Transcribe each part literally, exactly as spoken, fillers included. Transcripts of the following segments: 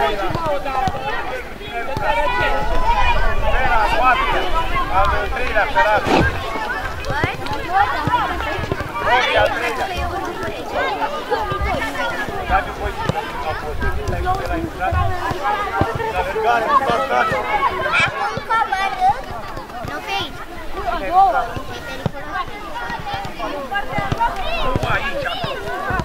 Al treilea, Ferrari. Robi, al treilea. Dacă voi a fost, la intrat, la vergare, nu s-a stat. Nu pe aici. Nu aici, acolo.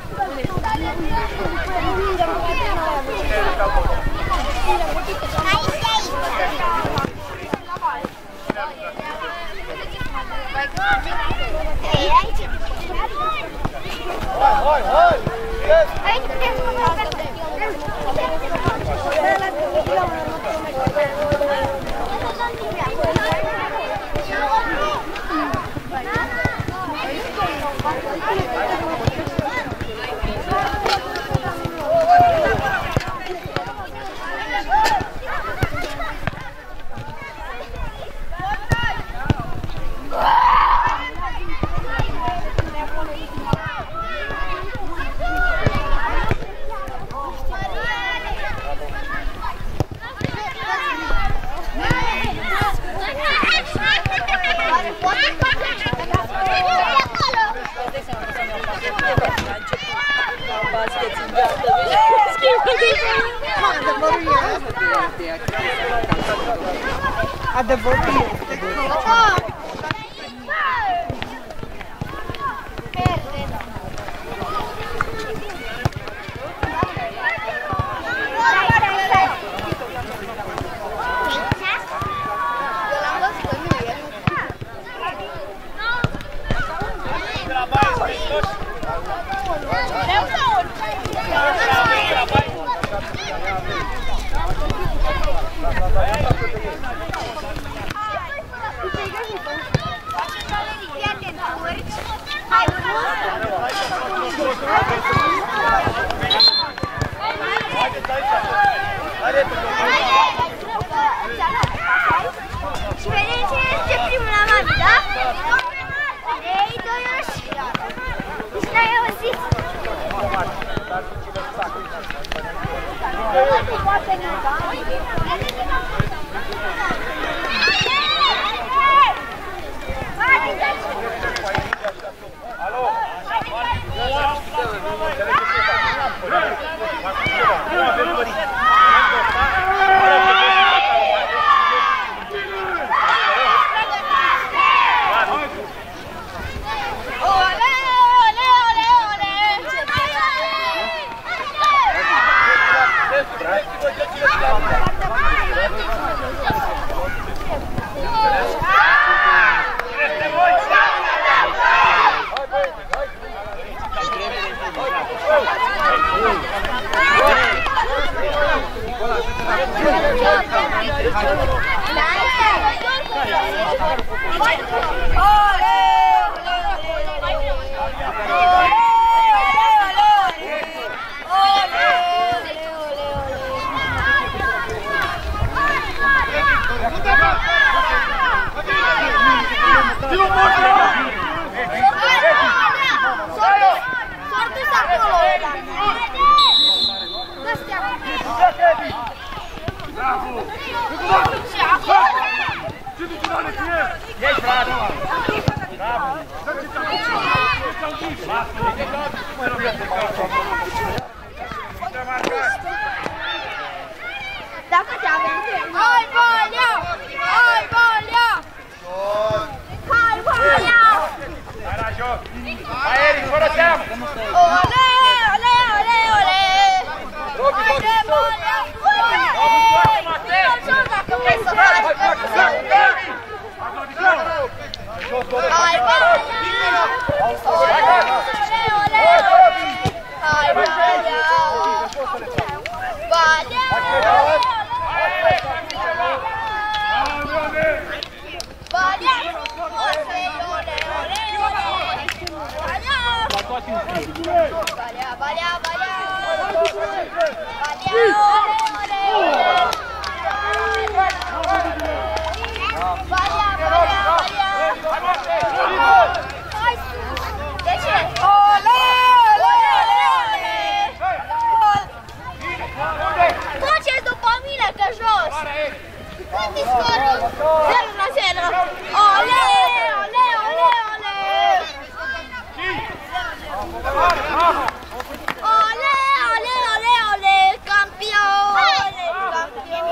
Hai, hai! Hai! Adevărul este. Și vedem cine este primul la mami, da? trei, doi, unu și... Deci n-ai auzit? Alo! Dacă te avem, hai Valea! Hai Valea! Hai Valea! Hai la joc! Hai Eric, fără teamă! Ole, ole, ole, ole! Haide Valea! Hai dacă vrei să faci! Hai Valea! Ole, ole, ole! Hai Valea! Valea! Valea, Valea, Valea! Valea, ole, ole! Valea, Valea, Valea! Hai sus! De ce? Ole, ole, ole, ole! Tot ce Cât e scorul? zero la zero. Ole, ole, ole, ole. Ole, ole, ole, ole, campione, campioni.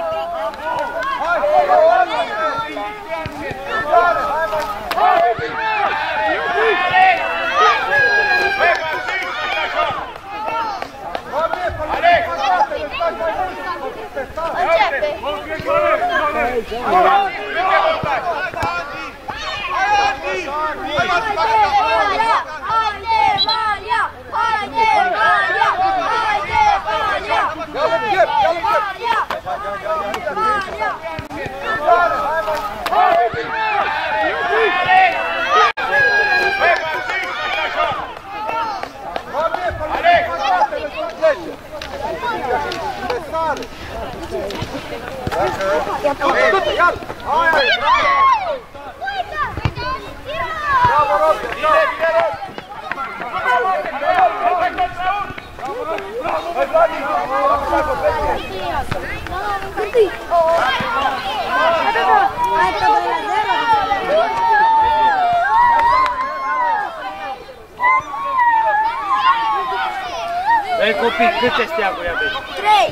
Ei copii, câte steaguri aveți? Trei.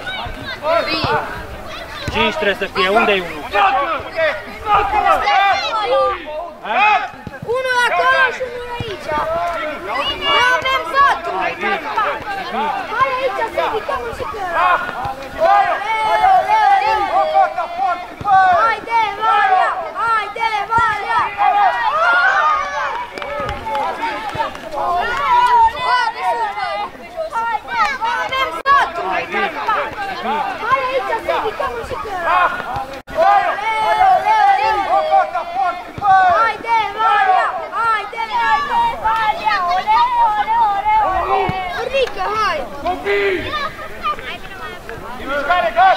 Cinci trebuie să fie, unde e unul? Unul acolo și unul aici. Noi avem satul. Hai aici să evităm și că... Haide, Maria! Haide, Maria! Avem satul! Hai aici să evităm și că... Haide, Maria! Haide, Maria! Ole, ole, ole, ole! Rică, hai! Mișcare, gaz!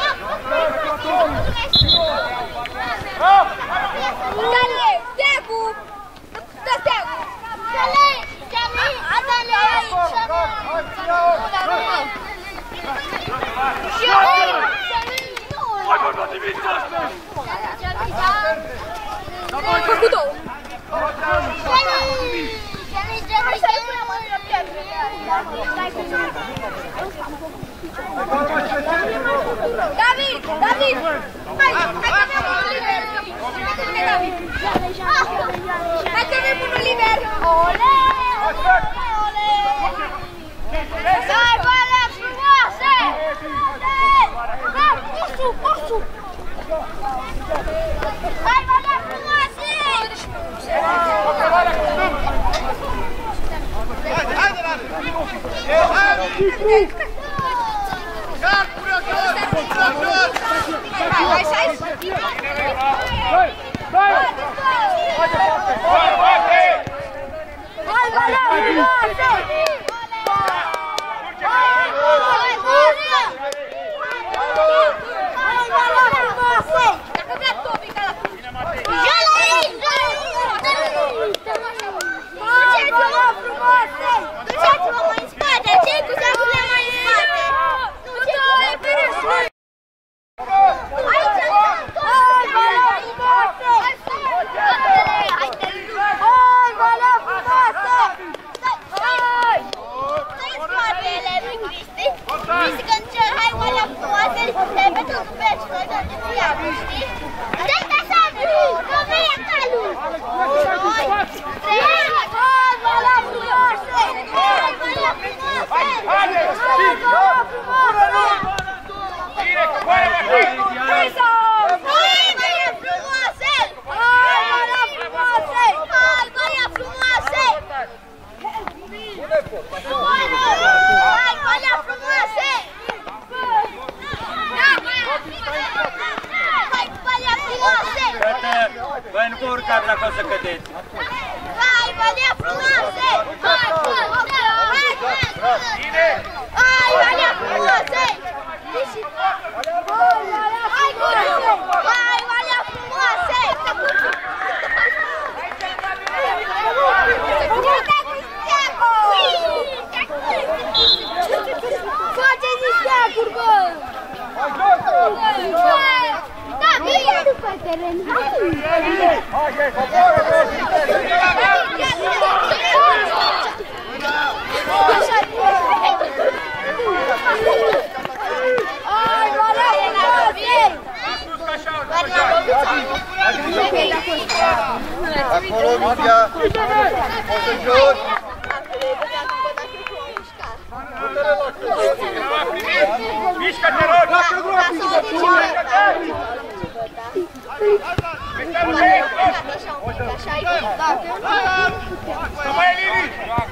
Dale, steagul! Dă steagul! Dale, dale, dale aici! Și aici! Hai, bă, bă, nimic, Făcut două! David! David! Hai! Hai că avem unul liber! David! Hai că avem unul liber! Ole! Ole! Ole! Hai, băle frumoase! Hai, posu! Posu! Hai, băle frumoase! Haide, haide, haide! Gard, pune-o jos! Pune-o jos! Hai, hai, hai! Hai! Hai! Hai, bate! Hai, băle frumoase! Hai, băle frumoase! Hai, băle frumoase! Dacă vrea Tomica la fund! Jale aici! Duceți-vă frumoase! Duceți-vă mai în spate! Cei cu sacurile mai în spate! Duceți-vă pe râsul! Aici! Hai, băle frumoase! Hai, băle frumoase! Hai! Stai spatele lui Cristi! Cristi când cer hai, băle frumoase! Le pentru că mergi noi de diavolul, știi? Dă-te așa, că vei acalul! Hai! Hai, băle frumoase! Hai, băle frumoase! Hai, băle frumoase! Bine, cu boare la tine! Hai, băle frumoase! Hai, băle frumoase! Hai, băle frumoase! Hai, băle frumoase! Hai, băle frumoase! Frate, voi nu vă urcați acolo să cădeți. Hai, băle frumoase! Hai, frumoase! Bine! Hai, băle frumoase! Hai, Guciu! Hai, băle frumoase! Faceți steaguri, bă! Da, bine! Acolo, Lucia! O să joci! Mișcă-te, rog! Să mai e Lili!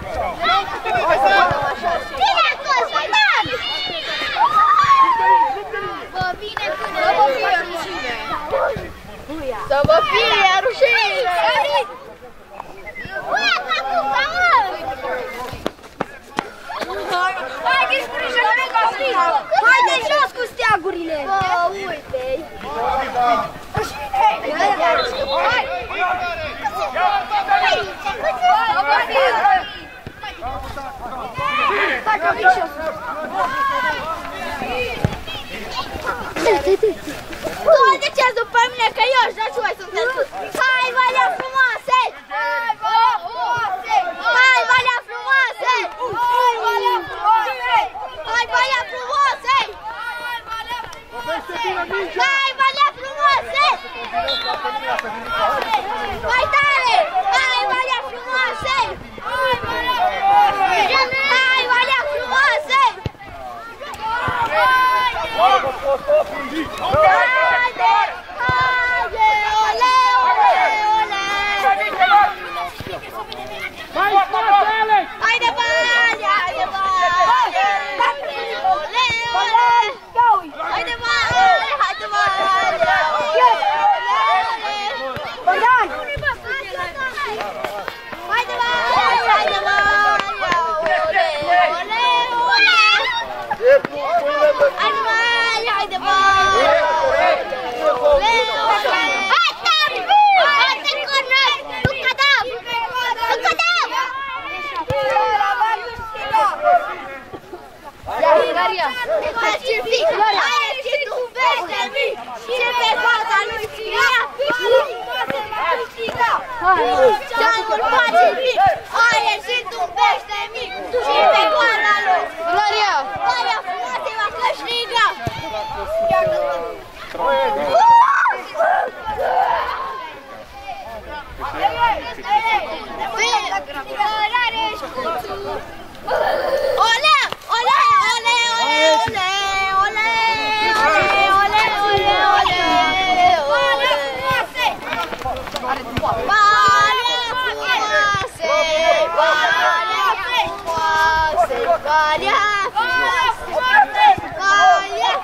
Bine a fost, Bădan! Bă, vine până... Să vă fie rușine! Să vă fie rușine! Bă, acum, mă! Haideți, sprijină-ne ca frică! Haide jos cu steagurile! Bă, uite-i! Doamne, ce-ați după mine, că eu așa și voi sunteți sus! Hai, valea frumoase! Hai, valea frumoase! Hai, valea frumoase! Hai, valea frumoase! Hai, valea frumoase! Hai, valea frumoase! Mai tare! Hai, valea frumoase! Hai, valea frumoase! Hai, valea frumoase! Haide! Haide! Ole, ole, ole! Haide, valea! Haide, valea! Ole, ole! Haide, valea! Haide, valea! Bădan! Haide, valea! Haide, valea! Ole, ole, ole! Haide, valea! Haide, valea! Ole, ole! Hai, tari! Hai, te cornări! Nu cădăm! Nu cădăm! Hai, Cirfi! Hai, și tu vește-mi! Și pe fața lui Ția! Ce-am face mi! Hai, și tu vește-mi! Și pe coara lui! Gloria! Gloria frumoasă va câștiga! Cărare șcuțu! Ole! Ole! Ole! Ole! Ole! Ole! Ole! Ole! Ole! Ole! Frumoase! Valea frumoase! Valea frumoase! Valea frumoase! Valea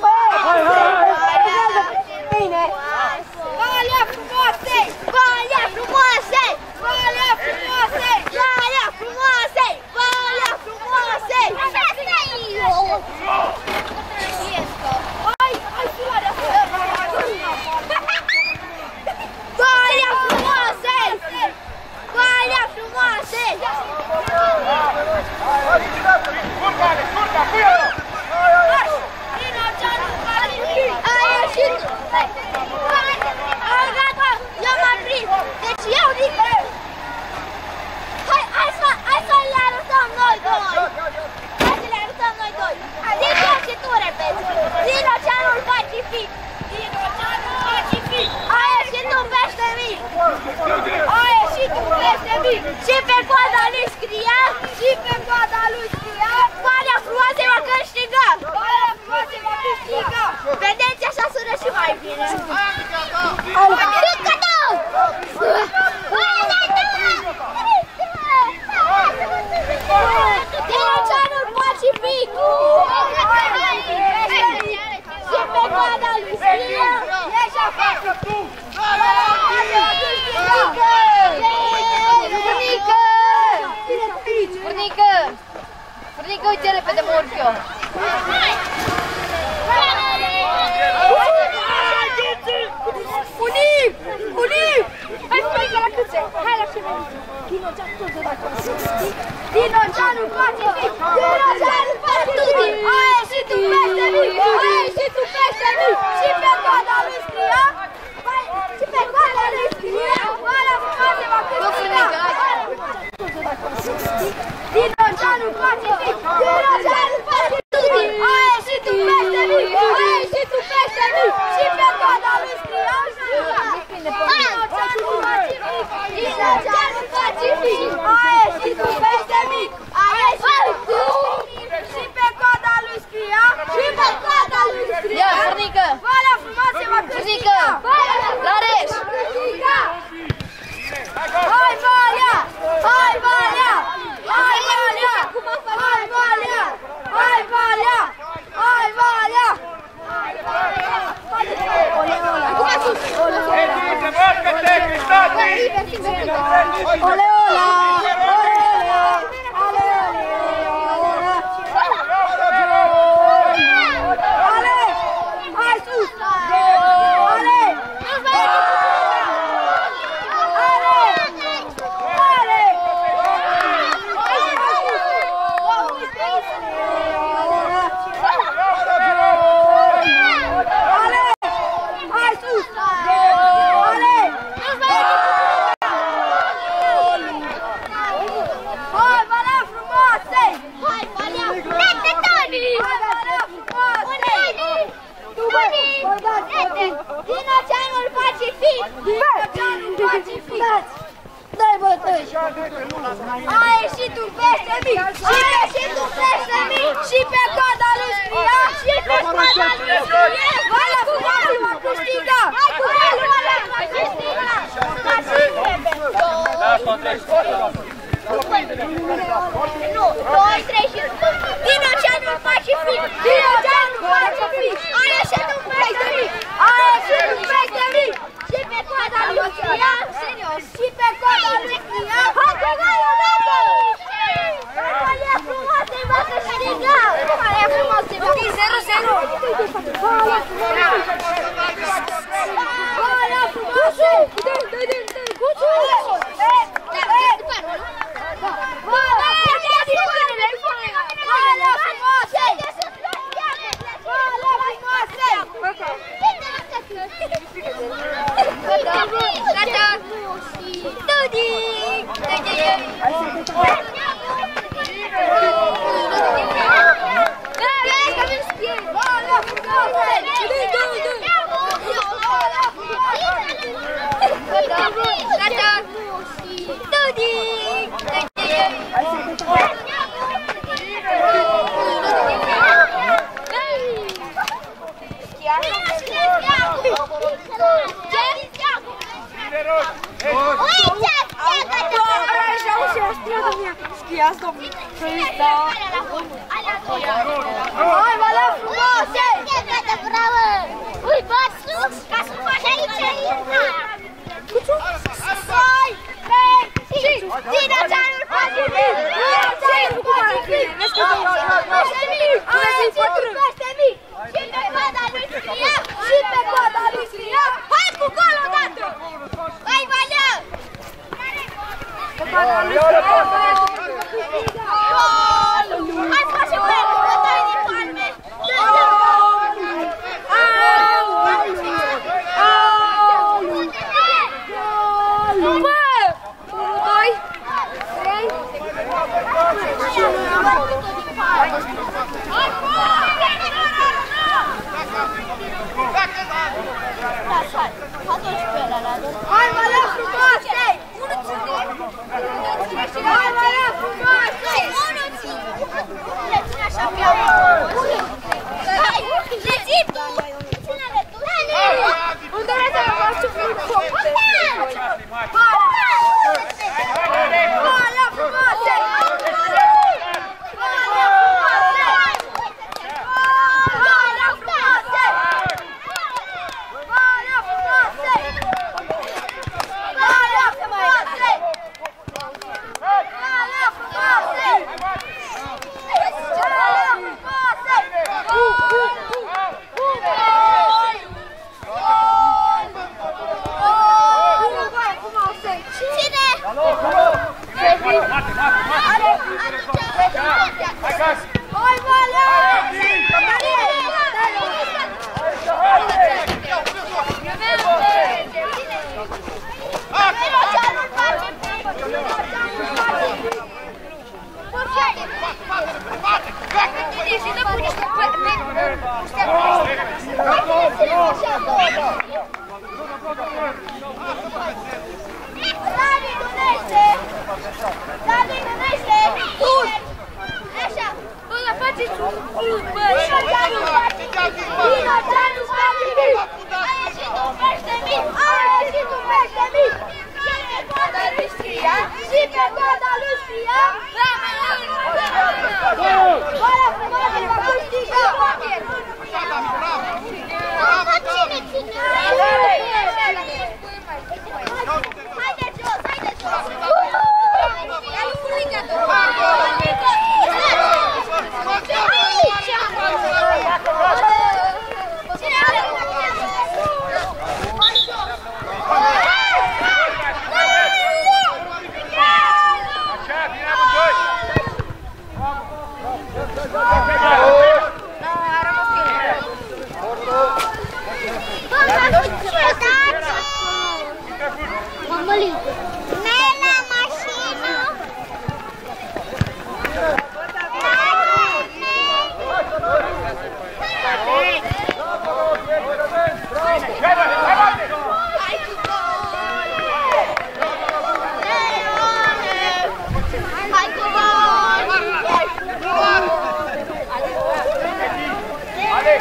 frumoase! Valea frumoase! Valea frumoase! Valea frumoase! Valea frumoase! Așa stai eu! Hai, hai filarea! Valea frumoase! Valea frumoase! Curca-le, curca, pui-o! Ai ieșit! Hai, gata! Eu m-am prins! Deci eu zic! Hai, hai să, hai să le arătăm noi doi! Hai să le arătăm noi doi! Zic-o și tu repezi! Dinoceanul Pacific! Dinoceanul Pacific! Ai ieșit tu peste mii! Ai ieșit tu peste mii! Și pe coada lui scria! Și pe coada lui scria! Valea frumoasă va câștiga! Valea frumoasă va câștiga! Vedeți, așa sună și mai bine! Cât dau! Dinoceanul Pacific! Și pe coada lui scria! Ești afară! Furnică! Furnică! Furnică, uite repede, mă urc eu! Unii! Unii! Hai spune la câțe! Hai la șeme! Dinoceanul tot de la Pacific! Dinoceanul Pacific! Dinoceanul Pacific! Ai ieșit tu peste mii! Ai ieșit tu peste mii! Și pe coada lui scria! Și pe coada lui Dinoceanul Pacific! Dinoceanul Pacific! Dai bătăi! A ieșit un pește mic! A ieșit un pește mic! Și pe coada lui scria! Și pe coada lui scria! Ăla cu golul mă câștiga! Cu golul ăla mă câștiga! Dar și trebuie! Nu! Doi, trei și... Dinoceanul Pacific! Dinoceanul Pacific! A ieșit un pește mic! A ieșit un pește mic! Și pe coada lui scria! Serios! Și pe coada lui scria! Hai că golul dată! Hai e frumos, te va câștiga! Hai e frumos, te va câștiga! zero zero! Golul frumos! Schiați, domnule! Hai, vă la frumoase! Bravo! Ui, bă, sus! Ca să faci aici! Hai! Trei! Și Dinoceanul Pacific! Dinoceanul Pacific! Pește mic! A ieșit un pește mic! Și pe coada lui scria! Și pe coada lui scria! Hai cu gol odată! Hai, Valea! Hai să facem pe bătaie din palme! Hai, mă la frumoase! Hai, mă la frumoase! Le ține așa pe amă! Hai, le ții tu! Ține-le tu! Unde le să-mi faci ce fiu foc? Hai, la frumoase!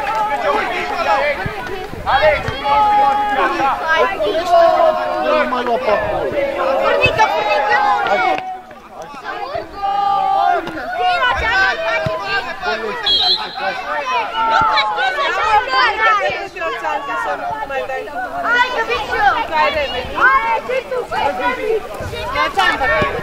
Nu mai lua pe acolo. Furnică, furnică! Tino, ce-am face fiic! Nu faci tino, ce-am face! Hai, găbișu! Hai, ce tu faci, găbiș? Eu ce-am făcut?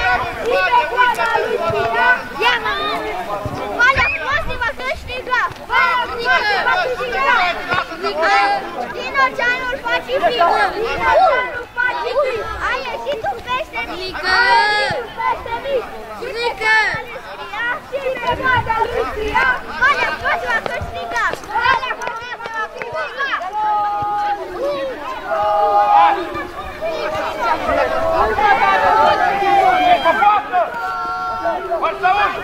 Ia, mă! Valea frumoasă va câștiga! Valea frumoasă va câștiga! Tino, ce-anul faci fiic! Tino, ce-anul faci fiic! Hai, ieși tu pește mic! Pește mic! Mică! Și pe coada lui Sia! Valea frumoasă va câștiga! Valea frumoasă va câștiga! Forța uși!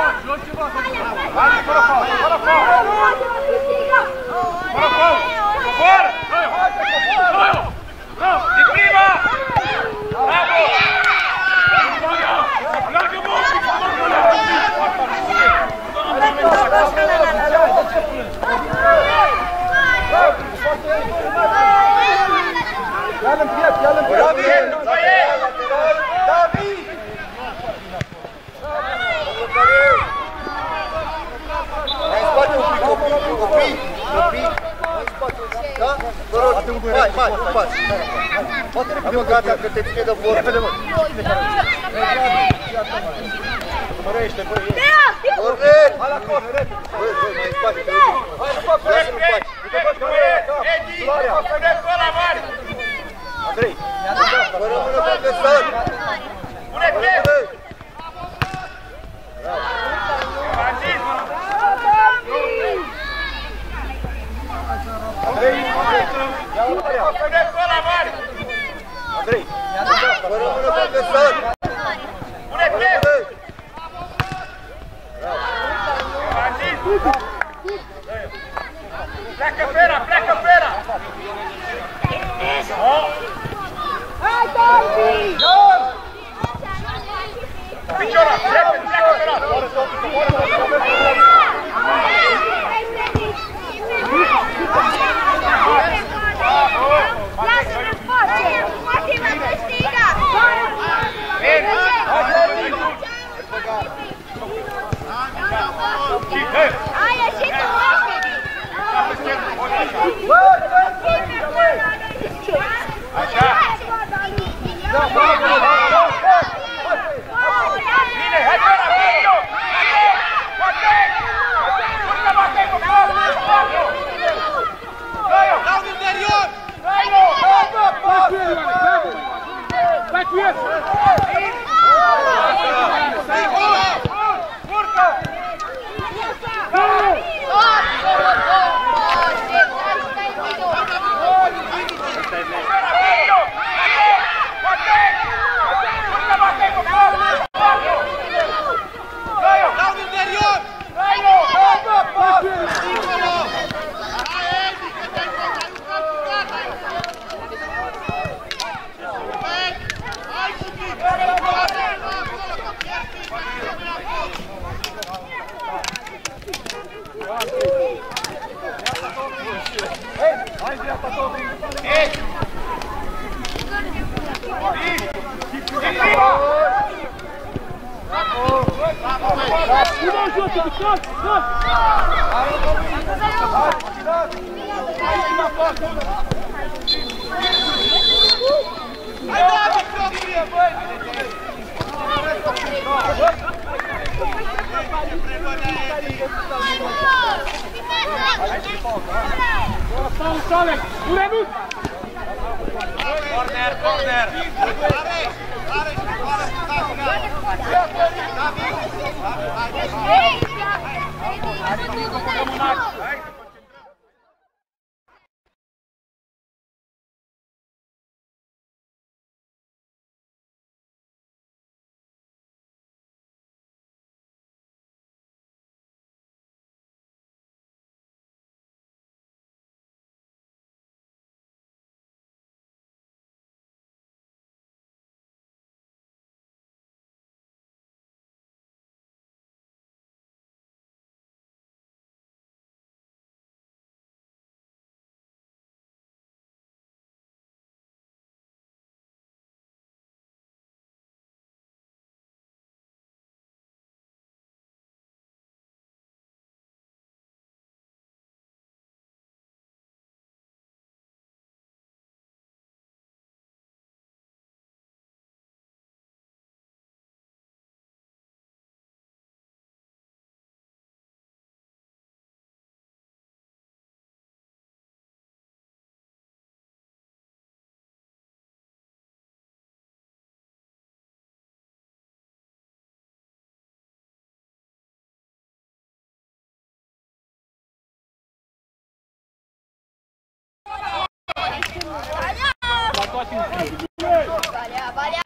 Vai, Mai, mai, mai. Poate repede, mă, gata, că te ține de vor. Repede, mă. Mărește, băi. Corect! Hai la corner, repede. Băi, băi, mai spate. Hai, nu fac, lasă-l în pace. Uite, bă, că Edi, pune-ți ăla mare. Andrei, vă rămână pe adversar. Pune-te! Andrei, Andrei, ia-o la ea. Pune-ți ăla mare. Andrei, vă rămână pe adversar. Pune-te! Pleacă Pera, pleacă Pera! Hai, Dormi! Piciora, pleacă, pleacă Pera! Lasă-ne face! Poate mă câștigă! Ai ieșit tu, oamenii! Așa! Bine, hai Pera, Pera! Poate! Urcă bate cu capul! Dau din interior! Vai cu el! Urcă! Dau din interior! Hai, dreapta tot! Ei! Uite-o jos, jos, jos! Hai, David, Sofie, băi! Corner, corner! Valea, valea,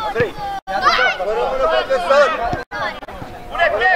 Andrei, vă rămână pe adversar! Pune piept!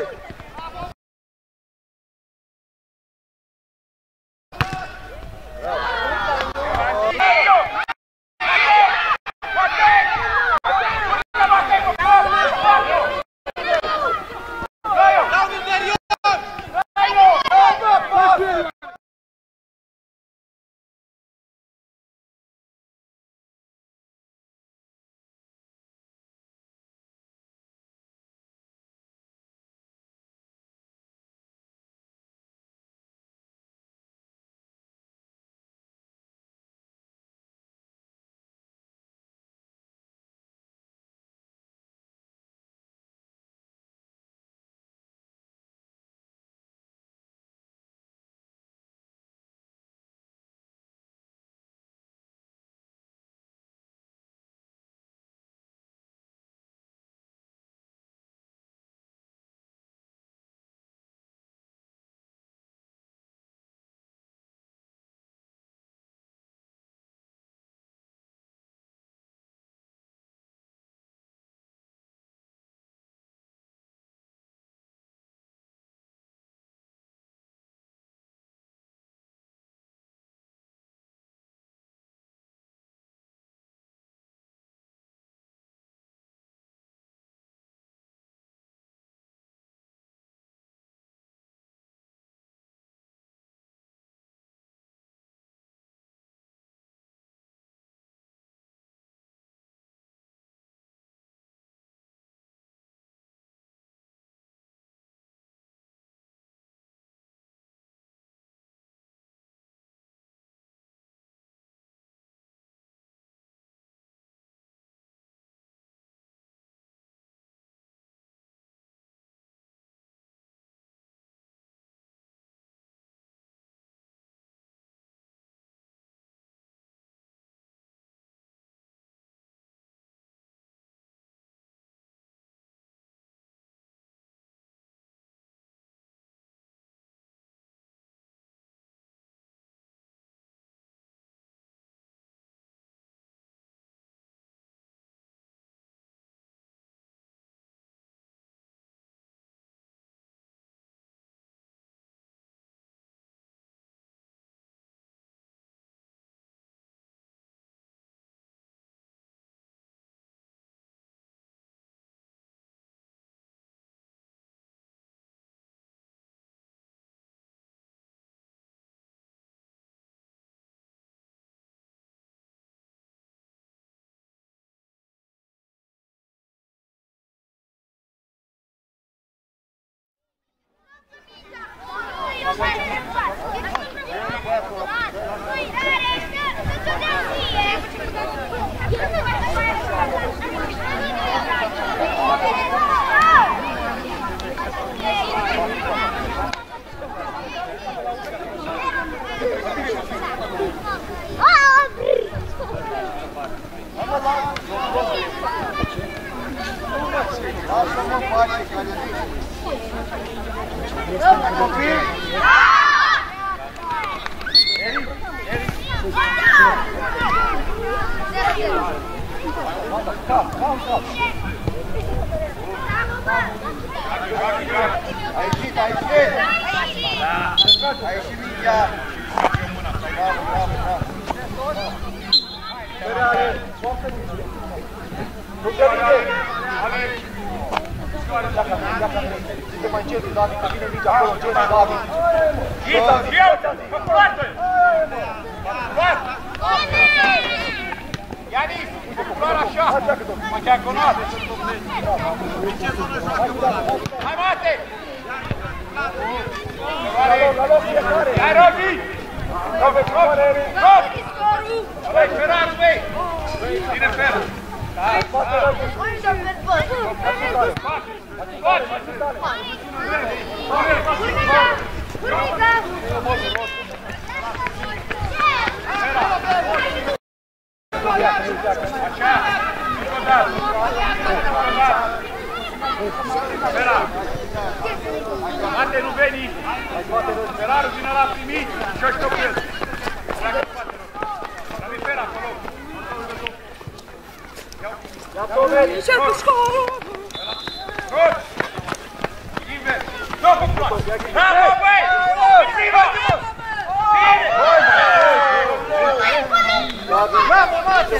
Lasă-mă în pace, care zici. Copii! Eri, Eri! Cap, cap, cap! A ieșit, a ieșit! A ieșit mingea! Bravo, bravo, bravo! Speriare! Nu te vine! Dacă te mai încet, David, că vine mingea acolo, încet, David! Gita, iată! Poate! Poate! Ianis, doar așa! Mă diagonal! Hai, Mate! Hai, Rogi! Rogi! Rogi! Hai, Ferraru, vei! Ține Ferraru! Spate, Rogi! Așa! Ferraru! Mate, nu veni! Ferraru vine la primit și ăștia opresc! Pleacă în spate, Rogi! Dar mi Ferraru, acolo! Iau! Ce cu scorul? Good! Invers! Dopo qua! Bravo, băi! Viva! Bravo, Mate!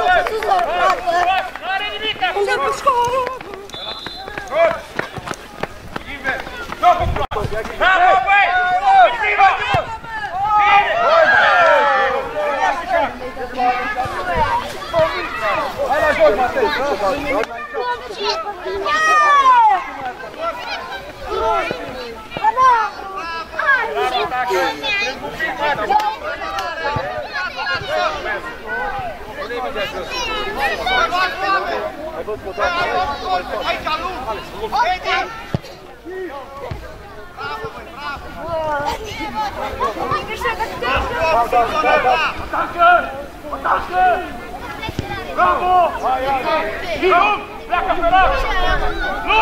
Nu are nimic acum! Ce cu scorul? Good! Invers! Dopo qua! Bravo, băi! Viva! Hai la joc, Matei! Bravo! Nu! Pleacă pe la! Nu!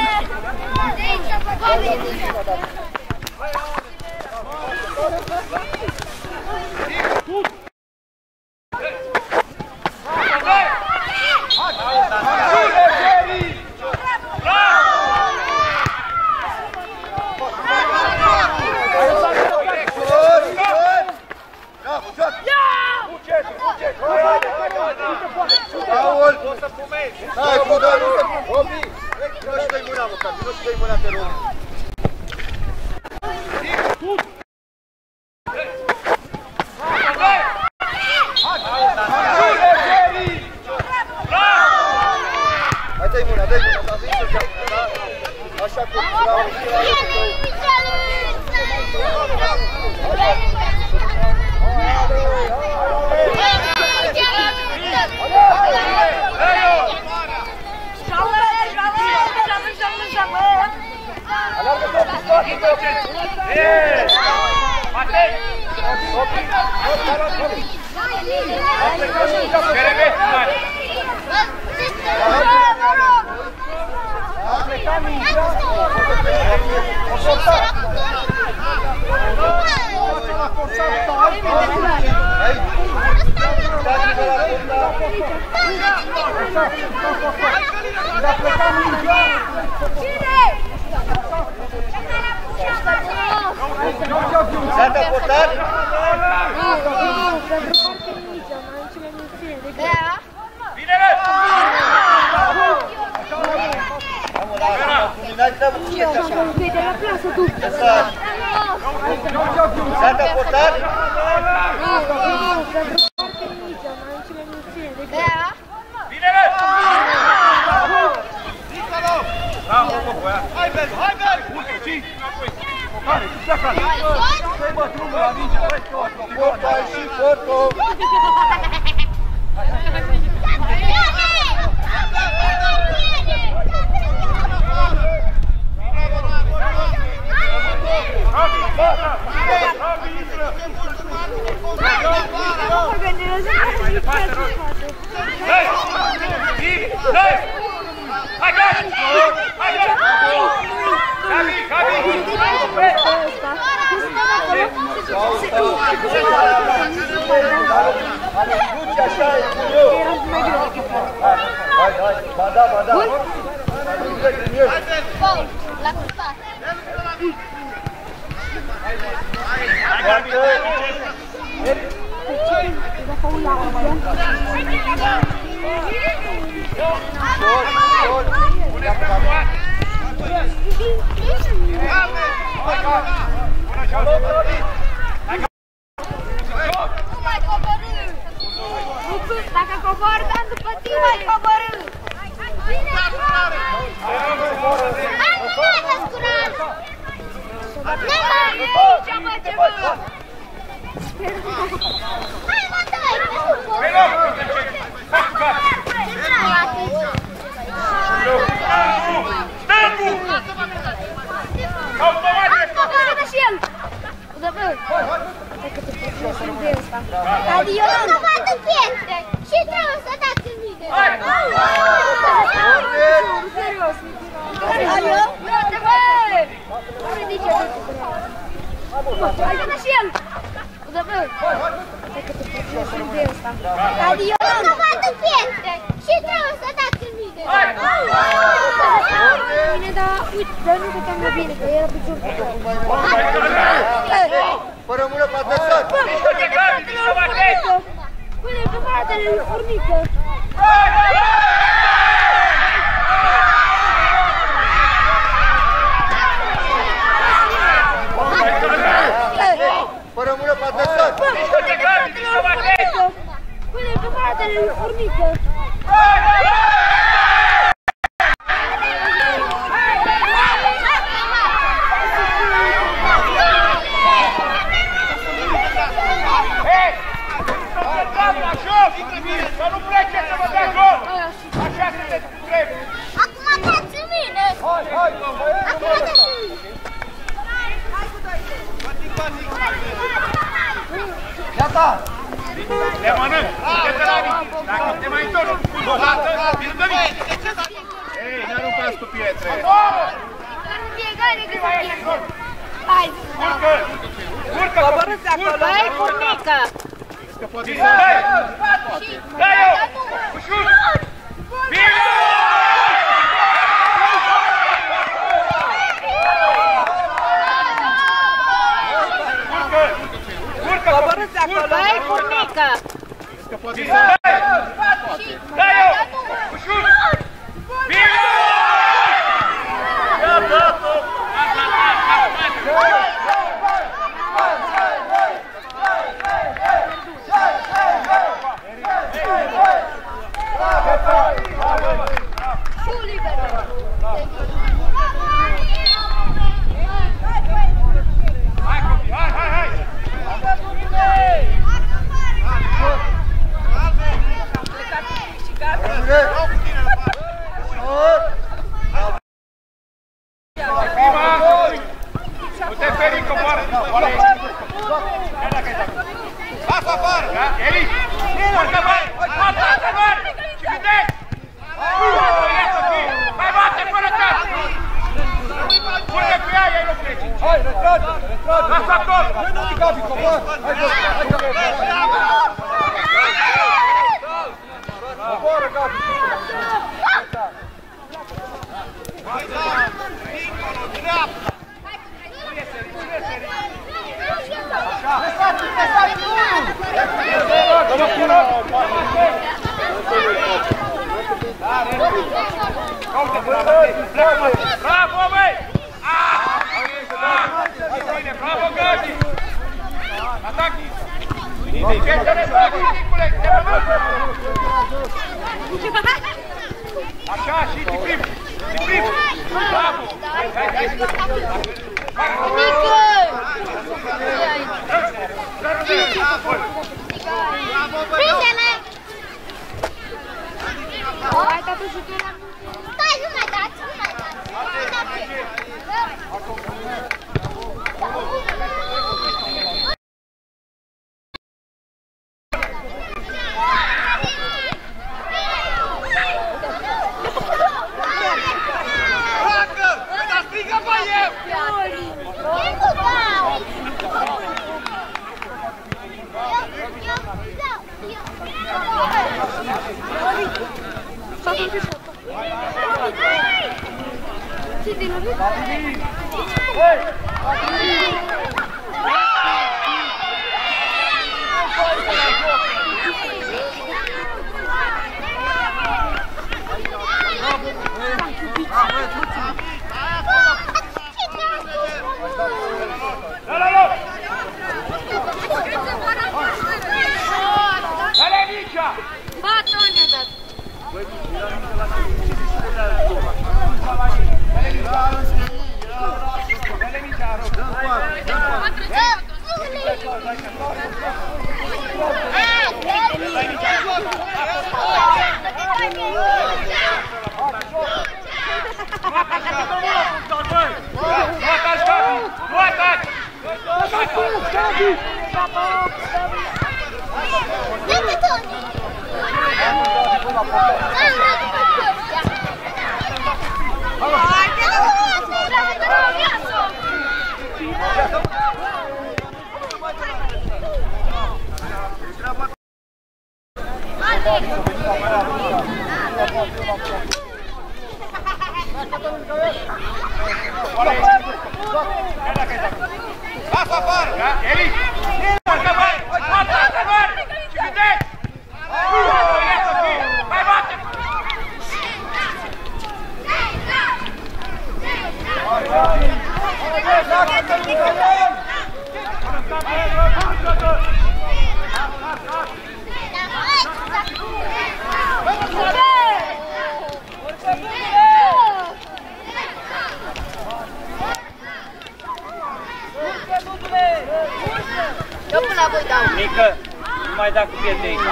Raul! Hai, cu doar, Robi! Vino și dă-i mâna, măcar, vino și dă-i mâna pe Robi. Hai, dă-i mâna, dă-i mâna, dar vii să-ți iau mâna, așa cum vreau, S-a portat? Bine-le! S-a portat? Bine-le! Bravo, băia! Hai, Belu, hai, Belu! Urcă, cinci, înapoi! Care, ce pleacă? Stai, bă, drumul la minge, hai, tot! Porto, ai și Porto! Hai, Gabi! Hai, Gabi! Gabi, Gabi! Duci așa, e cu eu! Hai, hai, ba da, ba da! La curtat. Dacă coboară, dar după tine mai coborâ! Hai, nu mai descurat! Nu mai aici, mă, ce bă! Hai, mă, dai! Hai, Stângu! Hai, coboară și el! Da, bă! Dacă te plăcesc de ăsta. Stadion! Să vadă pietre! Și trebuie să dați în mine! Hai! Serios! Stadion? Da, bă! Nu ridice de hai, să și el! Da, bă! Dacă te plăcesc de ăsta. Stadion! Să vadă pietre! Și trebuie să dați în mine. Bine, dar uite, dar nu puteam mai bine, că era picior. Fără mână pe adversar! Mișcă-te, Gabi, mișcă Matei! Pune pe fratele lui Furnică. Fără mână pe adversar! Mișcă-te, Gabi, mișcă Matei! Pune pe fratele lui Furnică. Să nu plece, să vă dea gol! Așa se trebuie! Acum dați în mine. Hai, hai! Acum dați în mine. Gata! Le mănânc! Uite-te la mine! Dacă te mai întorci o dată, îl dă mine! Ei, ne aruncați cu pietre! Fiecare cât să fie. Hai, Urcă! Urcă! Coborâți acolo! Băi, Furnică! Dai! Dai-o! Ușur! Bine! Urcă! Urcă! Coborâți acolo! Băi, Furnică! Dai! Dai-o! Ușur! Bine! Ia dat-o! Lasă afară! Eli! Urcă bani! Urcă bani! Și vedeți! Hai bate fără cap! Urcă cu ea, ei nu pleci! Hai, retrage! Retrage! Lasă acolo! Nu-i Gabi, cobor! Hai, Gabi! Coboră, Gabi! Hai, da! Dincolo, dreapta! Bravo, băi! Bravo, Gabi! Atac! Ce te răzbăi, Nicule? Te așa, și Ciprim! Ciprim! Bravo! Prinde-le! Hai, tatu, și tu la... Stai, nu mai dați, nu mai dați! Placă! Dar strigă pe eu! E cu dau! Ce te lovit? La la la! Dale, Nicea! Batonul dat! Dale, Nicea, rog! Nu ataci, Gabi! Nu ataci! Dă-te, Toni! Hai, Lasă afară! Eli! Hai, hai! Hai! Cine? Mai bate! Eu până la voi dau. Mică, nu mai da cu pietre aici.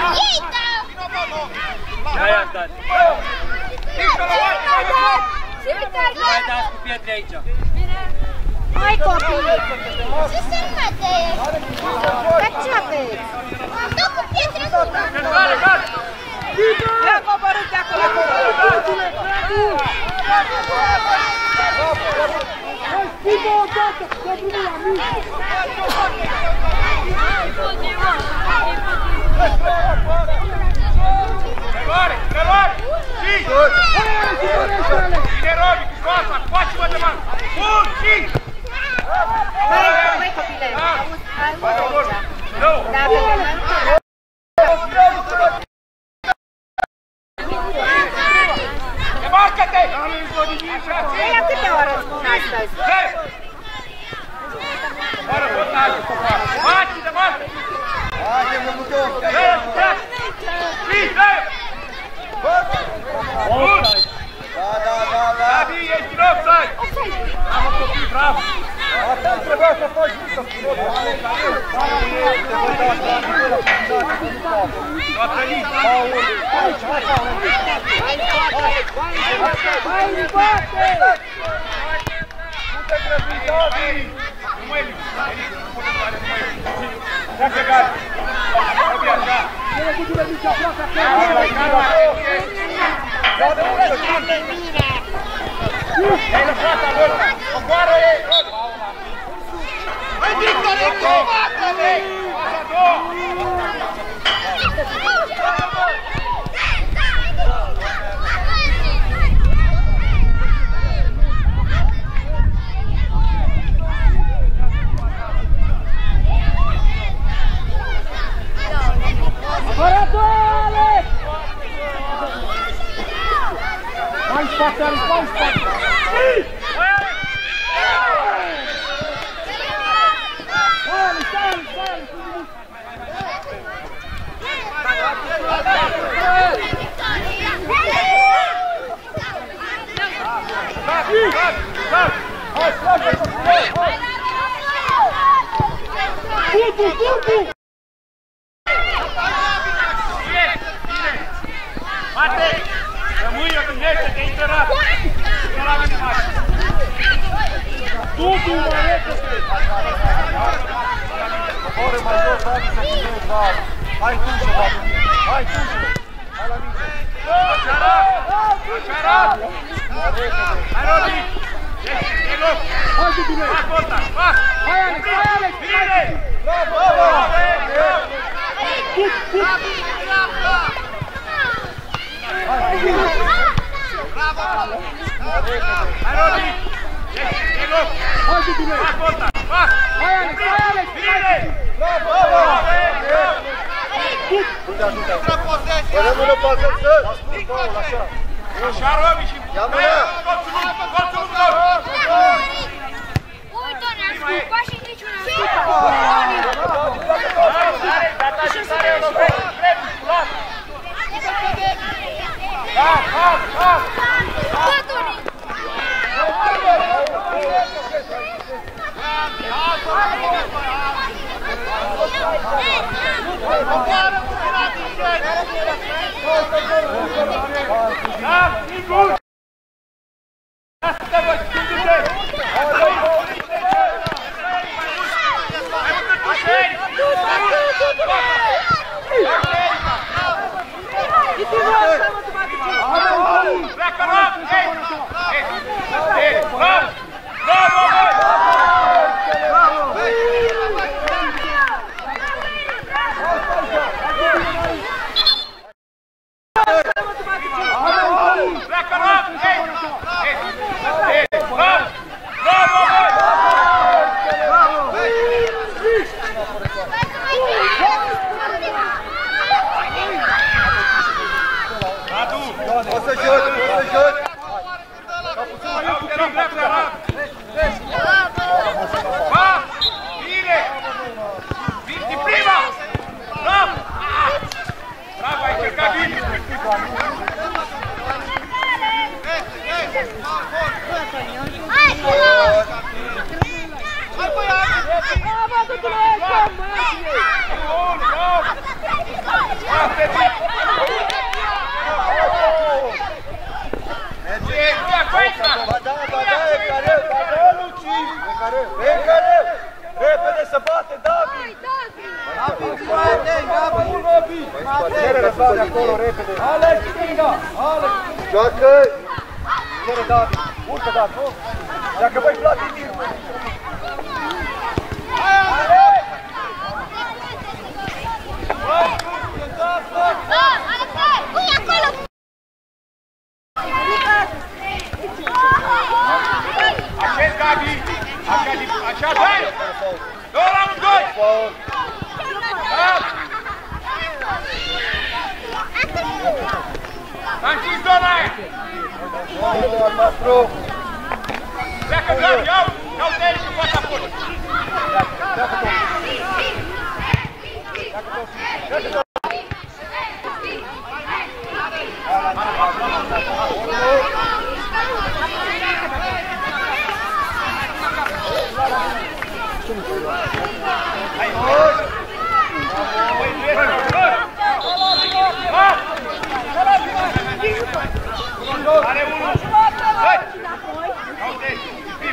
Hai am dat. Nu mai dați cu pietre aici. Hai copii! Ce se mate? Dar ce aveți? Nu cu pietre nu dau. Gare, gare! Ia coborât de acolo! Schimbă o dată! Să vină la mine! Gare, gare! Și! Bine, Robi, cu coasa, coace-mă de mână! Bun, și! Hai, copile! Auzi, auzi aici. Nu! Dacă te mănâncă... Demarcă-te! Ia câte ore spun astăzi? Fără botaj! Bați, demarcă! Haide, mă bucur! Dă-i, dă-i! Și, dă-i! Bun! Da, da, da, da! Davi, ești în offside! Am un copil, bravo! Asta trebuia să faci mică, frumos! Toată lii! Aici, așa, Hai, bate! nu te grăbi, Davi! Nu mă eliți! Eliți, nu pot să pare, nu mă eliți! Ia-se gata! Robi, așa! Vine cu tine mici aproape acolo! Ei, lăsați acolo! Coboară ei! Hai, Victor, e combat-o-le! Așa, două! Apărătoare! Hai în spate, hai în spate! Stai, stai, stai! Hai, slavă, hai! Tutu, tutu! Bine, bine! Mate! Rămâi, eu gândește, te interat! Nu la mine, Mate! Tutu, mă repede! Coboară mai jos, Davi, să fie bravo! Hai tu să faci mine! Hai tu să! Hai la mine! Așa arat! Așa arat! Hai, Robi! E loc! Hai cu tine! Fac ăsta! Fac! Hai, Alex, hai, Alex! Bine! Bravo, bravo! Tut, tut! Hai, Robi! E loc! Hai cu tine! Fac ăsta! Fac! Hai, Alex, hai, Alex! Bine! Bravo, bravo! Nu te ajută! Rămână pasă, să! Ascult, Paul, așa! Așa, Robi, și... Ia mână! Colțul lung, colțul lung! Uite, ne-am scupat și niciuna. Data și sare, eu nu vrei! Da, da, da! Bături! Da, sigur! Asta vă știți-te! Hai mă cât pușeri! Pleacă, Rob! Ei! Ei! Rob! Rob, Rob! Pleacă, Rob! Ei! Ei! Repede să bate, Davi! Cere răzbau de acolo, repede! Alex, stânga! Alex! Joacă! Cere Davi! Urcă, Davi, nu? Dacă voi Vladimir! Alex! Ui, acolo! Acest Gabi! Așa, dai! Două la un, doi! Am închis zona aia! Pleacă, Gabi, iau! Iau de aici cu pasaport! Are unul! Hai! Uite! Pim!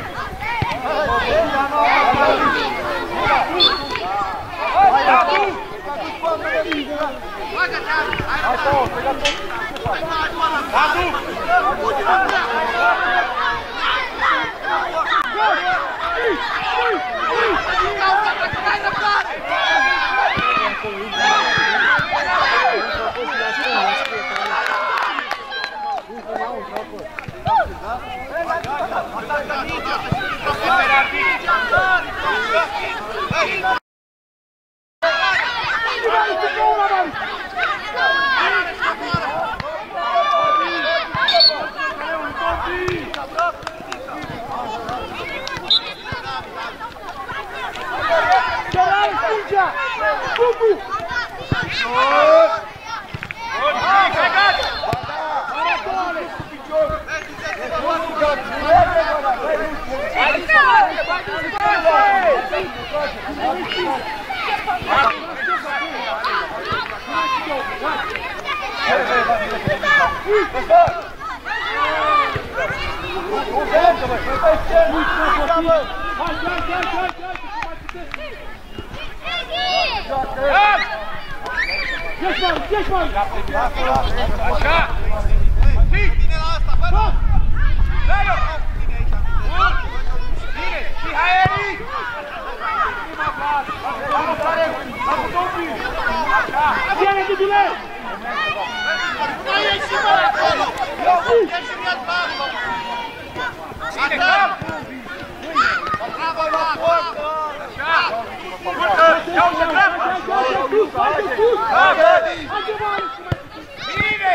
Așa! Bine la asta, fă! Dă-i-o! Bine! Și hai aici! Viene de bine! Mai ieși mă acolo! Ieși în el bravo! Bine, cap! Bravo, bravo! Așa! Urcă! Iau să bravo! Bine!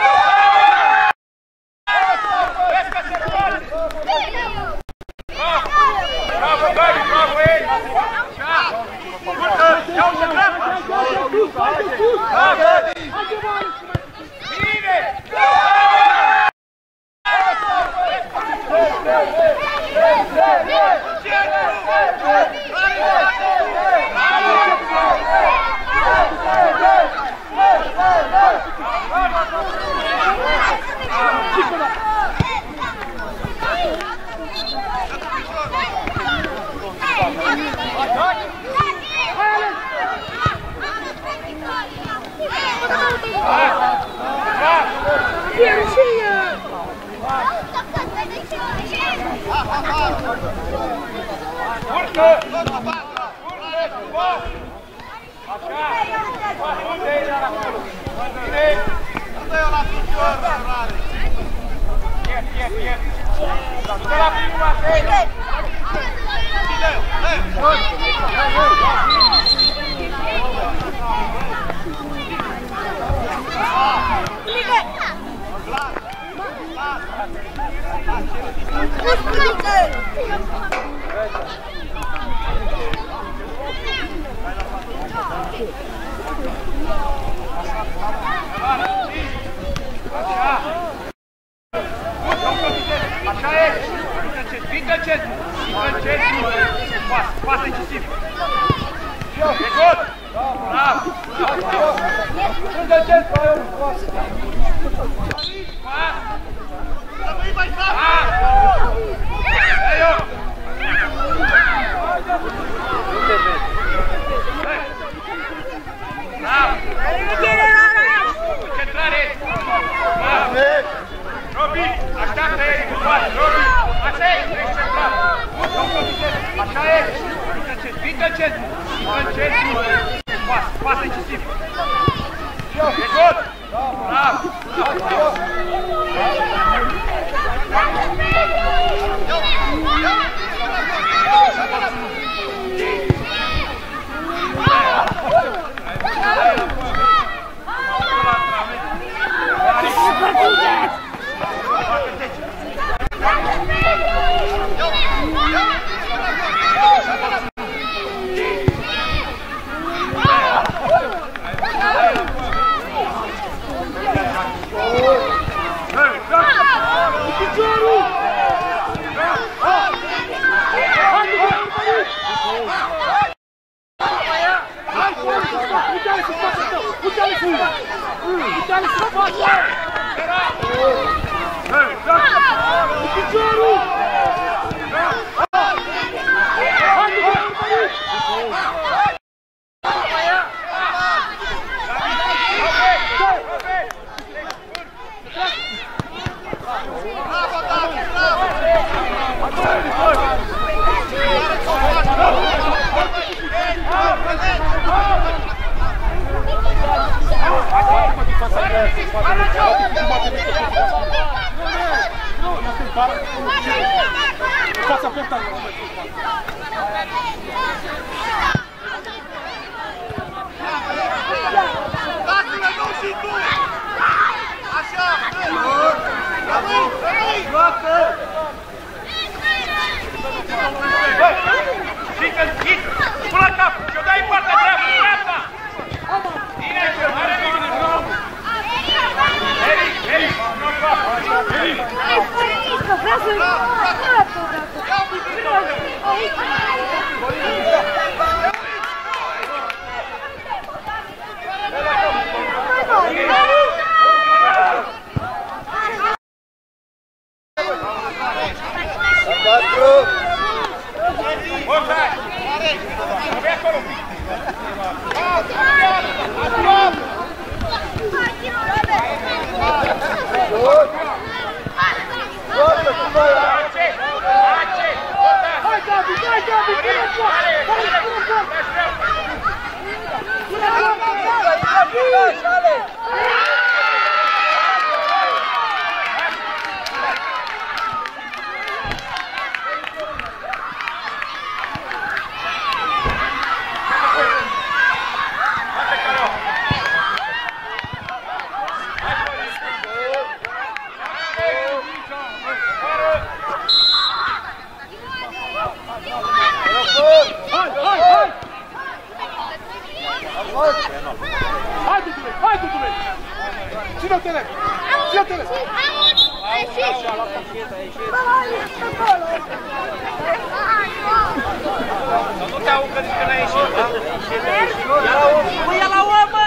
Vezi că se poate! Bravo! Bravo, Gabi! Bravo, ei! Așa! Urcă! Iau să bravo! Bravo! Bine! Urcă! Urcă! Așa! Unde-i la acolo? Bine! Dă-i-o la picior, rare! Iet, iet, iet! Dă la prima, Tei! Dă-i-o! Așa! Intră în centru! Intră în centru! Pas, pas incisiv! E gol! Bravo! Intră în centru, ai un pas! Pas! Ah! Ei, eu! Bravo! Concentrare! Bravo! Robi, așteaptă Eric în față! Robi, așa e! Ești central! Așa e! Intră în centru! Intră în centru! Pas, pas incisiv! E gol! Bravo! Fața portară. Dați-le, nu și tu! Așa! Joacă! Zică-l, zic! Până la cap! Și-o dai în partea dreaptă, dreapta! Bine, are bine! Eric, Eric! Eric! Vreau să-l arăt Hai, Dudule! Hai, Dudule! Ține-o-te-le! Ține-o-te-le! A ieșit! Să nu te augă nici când ai ieșit, da? Ia la om! Mă, ia la om, mă!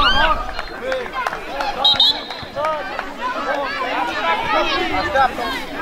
Așteaptă!